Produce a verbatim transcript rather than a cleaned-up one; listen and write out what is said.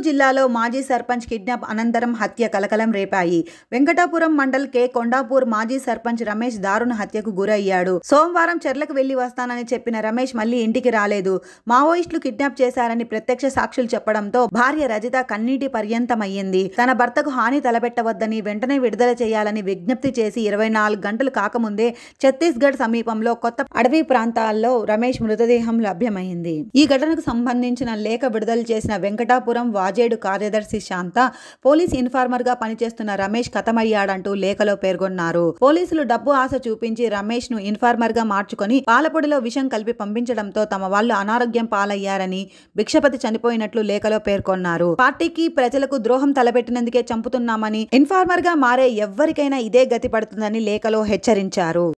జిల్లాలో మాజీ సర్పంచ్ కిడ్నాప్ అనంతరం హత్య కలకలం రేపాయి. వెంకటాపురం మండల్ కె కొండాపూర్ మాజీ సర్పంచ్ రమేష్ దారుణ హత్యకు గురయ్యాడు. సోమవారం చెర్లకు వెళ్లి వస్తానని చెప్పిన రమేష్ మళ్లీ ఇంటికి రాలేదు. మావోయిస్టులు కిడ్నాప్ చేశారని ప్రత్యక్ష సాక్షులు చెప్పడంతో భార్య రజిత కన్నీటి పర్యంతమయ్యింది. తన భర్తకు హాని తలపెట్టవద్దని, వెంటనే విడుదల చేయాలని విజ్ఞప్తి చేసి ఇరవై నాలుగు గంటలు కాకముందే ఛత్తీస్గఢ్ సమీపంలో కొత్త అడవి ప్రాంతాల్లో రమేష్ మృతదేహం లభ్యమైంది. ఈ ఘటనకు సంబంధించిన లేఖ విడుదల చేసిన వెంకటాపురం వాజేడు కార్యదర్శి శాంత, పోలీస్ ఇన్ఫార్మర్ గా పనిచేస్తున్న రమేష్ కథమయ్యాడంటూ లేఖలో పేర్కొన్నారు. పోలీసులు డబ్బు ఆశ చూపించి రమేష్ ను ఇన్ఫార్మర్ గా మార్చుకొని పాలపొడిలో విషం కలిపి పంపించడంతో తమ వాళ్లు అనారోగ్యం పాలయ్యారని, భిక్షపతి చనిపోయినట్లు లేఖలో పేర్కొన్నారు. పార్టీకి, ప్రజలకు ద్రోహం తలపెట్టినందుకే చంపుతున్నామని, ఇన్ఫార్మర్ గా మారే ఎవ్వరికైనా ఇదే గతి పడుతుందని లేఖలో హెచ్చరించారు.